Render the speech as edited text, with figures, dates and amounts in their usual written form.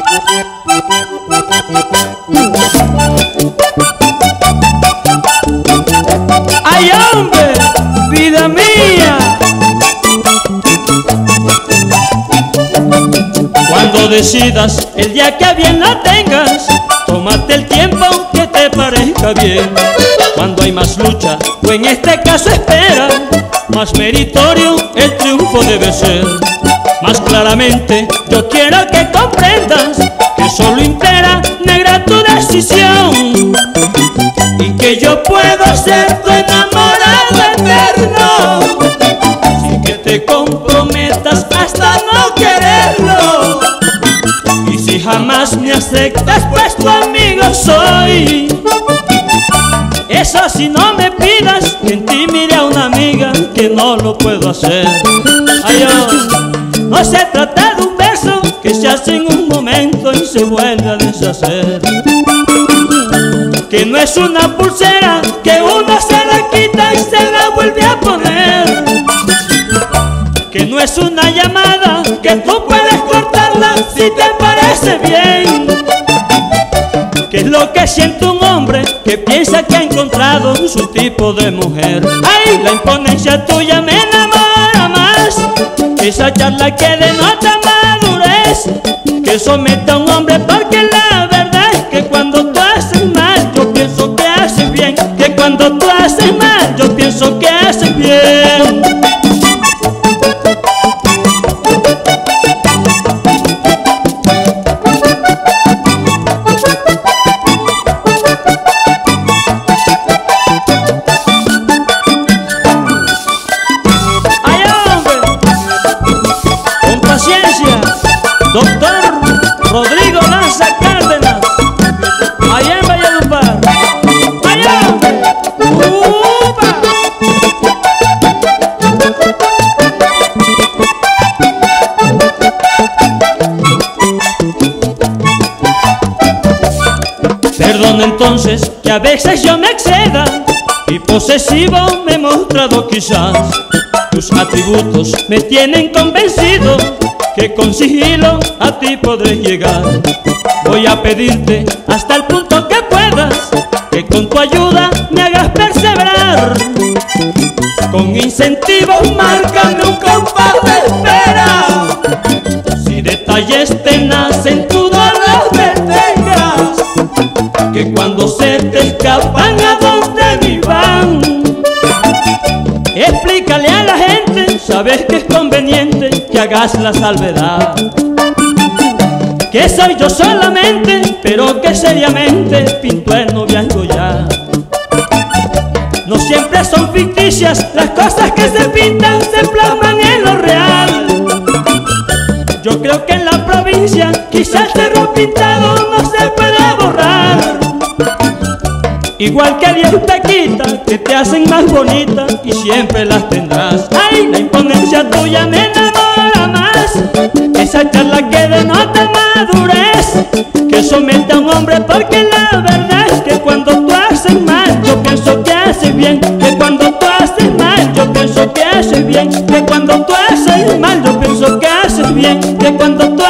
¡Ay, hombre! ¡Vida mía! Cuando decidas, el día que a bien la tengas, tómate el tiempo que te parezca bien. Cuando hay más lucha, o en este caso espera, más meritorio el triunfo debe ser. Más claramente yo quiero que comprendas que solo impera negra tu decisión, y que yo puedo ser tu enamorado eterno, sin que te comprometas hasta no quererlo. Y si jamás me aceptas, pues tu amigo soy. Eso si no me pidas que en ti mire a una amiga, que no lo puedo hacer. Ay, oh, no se trata de un beso que se hace en un momento y se vuelve a deshacer. Que no es una pulsera que uno se la quita y se la vuelve a poner. Que no es una llamada que tú puedes cortarla si te parece bien. Que es lo que siente un hombre que piensa que ha encontrado su tipo de mujer. Ay, la imponencia tuya me enamora más, esa charla que denota madurez, que somete a un hombre, porque la verdad es que cuando tú haces mal yo pienso que haces bien. Que cuando tú haces mal yo pienso que haces bien. Doctor Rodrigo Lanza Cárdenas, allá en Valledupar. ¡Allá! ¡Upa! Perdona entonces que a veces yo me exceda y posesivo me he mostrado quizás. Tus atributos me tienen convencido que con sigilo a ti podré llegar. Voy a pedirte hasta el punto que puedas, que con tu ayuda me hagas perseverar. Con incentivos márcame un compás de espera. Si detalles te nacen tú no los detengas, que cuando se te escapan a donde ni van. Explícale a la gente, sabes que es conveniente que hagas la salvedad. Que soy yo solamente, pero que seriamente pinto el noviazgo ya. No siempre son ficticias las cosas que se pintan, se plasman en lo real. Yo creo que en la provincia quizás el cerro pintado no se puede borrar. Igual que Dios te quita, que te hacen más bonita y siempre las tendrás. Ay, la imponencia tuya me enamora más, esa charla que denota madurez, que somete a un hombre, porque la verdad es que cuando tú haces mal yo pienso que haces bien. Que cuando tú haces mal yo pienso que haces bien. Que cuando tú haces mal yo pienso que haces bien. Que cuando tú